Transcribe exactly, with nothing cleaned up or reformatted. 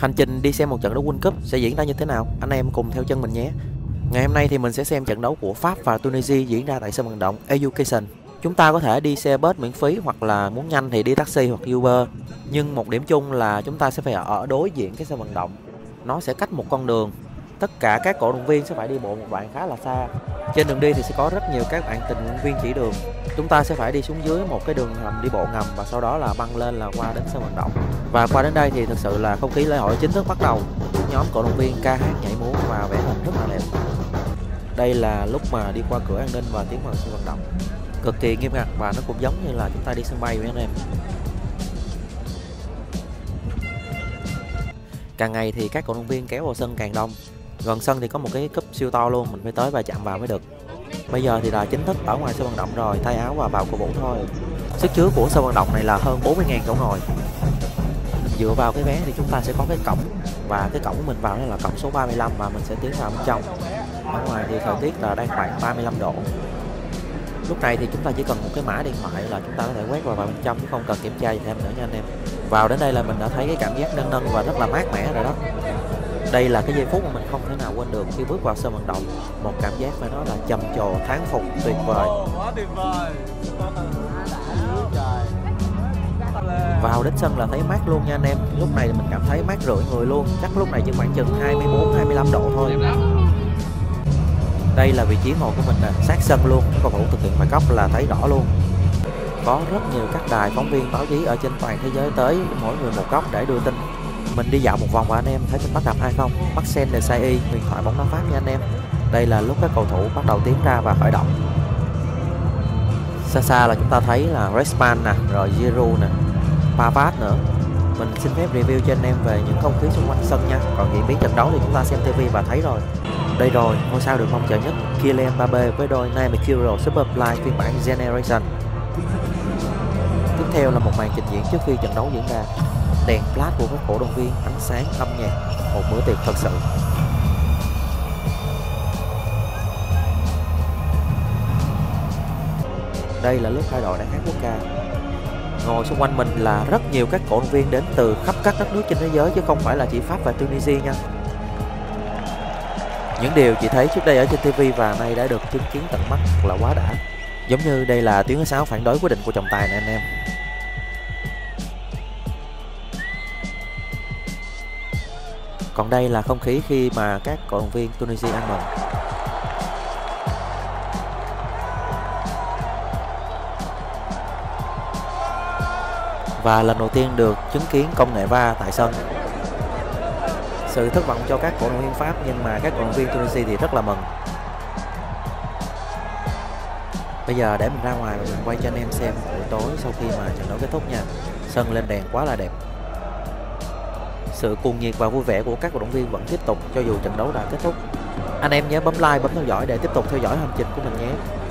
Hành trình đi xem một trận đấu World Cup sẽ diễn ra như thế nào? Anh em cùng theo chân mình nhé. Ngày hôm nay thì mình sẽ xem trận đấu của Pháp và Tunisia diễn ra tại sân vận động Education. Chúng ta có thể đi xe bus miễn phí hoặc là muốn nhanh thì đi taxi hoặc Uber. Nhưng một điểm chung là chúng ta sẽ phải ở đối diện cái sân vận động. Nó sẽ cách một con đường. Tất cả các cổ động viên sẽ phải đi bộ một đoạn khá là xa. Trên đường đi thì sẽ có rất nhiều các bạn tình nguyện viên chỉ đường. Chúng ta sẽ phải đi xuống dưới một cái đường hầm đi bộ ngầm và sau đó là băng lên là qua đến sân vận động. Và qua đến đây thì thực sự là không khí lễ hội chính thức bắt đầu. Nhóm cổ động viên ca hát nhảy múa và vẽ hình rất là đẹp. Đây là lúc mà đi qua cửa an ninh và tiến vào sân vận động. Cực kỳ nghiêm ngặt và nó cũng giống như là chúng ta đi sân bay vậy anh em. Càng ngày thì các cổ động viên kéo vào sân càng đông. Gần sân thì có một cái cúp siêu to luôn, mình phải tới và chạm vào mới được. Bây giờ thì là chính thức ở ngoài sân vận động rồi, thay áo và vào cổ vũ thôi. Sức chứa của sân vận động này là hơn bốn mươi nghìn chỗ ngồi. Dựa vào cái vé thì chúng ta sẽ có cái cổng, và cái cổng của mình vào đây là cổng số ba mươi lăm và mình sẽ tiến vào bên trong. Ở ngoài thì thời tiết là đang khoảng ba mươi lăm độ. Lúc này thì chúng ta chỉ cần một cái mã điện thoại là chúng ta có thể quét vào, vào bên trong chứ không cần kiểm tra gì thêm nữa nha anh em. Vào đến đây là mình đã thấy cái cảm giác nâng nâng và rất là mát mẻ rồi đó. Đây là cái giây phút mà mình không thể nào quên được khi bước vào sân vận động. Một cảm giác phải nói là trầm trồ, thán phục, tuyệt vời. Vào đến sân là thấy mát luôn nha anh em. Lúc này thì mình cảm thấy mát rượi người luôn. Chắc lúc này chỉ khoảng chừng hai mươi bốn hai mươi lăm độ thôi. Đây là vị trí ngồi của mình nè, sát sân luôn. Các cầu thủ thực hiện phạt góc là thấy rõ luôn. Có rất nhiều các đài phóng viên báo chí ở trên toàn thế giới tới, mỗi người một góc để đưa tin. Mình đi dạo một vòng và anh em thấy mình bắt gặp ai không? Maxence Desailly, huyền thoại bóng đá Pháp nha anh em. Đây là lúc các cầu thủ bắt đầu tiến ra và khởi động. Xa xa là chúng ta thấy là Griezmann nè, rồi Giroud nè, Pavard nữa. Mình xin phép review cho anh em về những không khí xung quanh sân nha. Còn diễn biến trận đấu thì chúng ta xem ti vi và thấy rồi. Đây rồi, ngôi sao được mong chờ nhất, Kylian Mbappé với đôi Nike Mercurial Superfly phiên bản Generation. Tiếp theo là một màn trình diễn trước khi trận đấu diễn ra. Đèn flash của các cổ động viên, ánh sáng, âm nhạc, một bữa tiệc thật sự. Đây là lúc hai đội đang hát quốc ca. Ngồi xung quanh mình là rất nhiều các cổ động viên đến từ khắp các đất nước trên thế giới chứ không phải là chỉ Pháp và Tunisia nha. Những điều chị thấy trước đây ở trên ti vi và nay đã được chứng kiến tận mắt là quá đã. Giống như đây là tiếng sáo phản đối quyết định của trọng tài nè anh em. Còn đây là không khí khi mà các cổ động viên Tunisia ăn mừng. Và lần đầu tiên được chứng kiến công nghệ va tại sân. Sự thất vọng cho các cổ động viên Pháp nhưng mà các cổ động viên Tunisia thì rất là mừng. Bây giờ để mình ra ngoài và mình quay cho anh em xem buổi tối sau khi mà trận đấu kết thúc nha. Sân lên đèn quá là đẹp. Sự cuồng nhiệt và vui vẻ của các cổ động viên vẫn tiếp tục cho dù trận đấu đã kết thúc. Anh em nhớ bấm like, bấm theo dõi để tiếp tục theo dõi hành trình của mình nhé.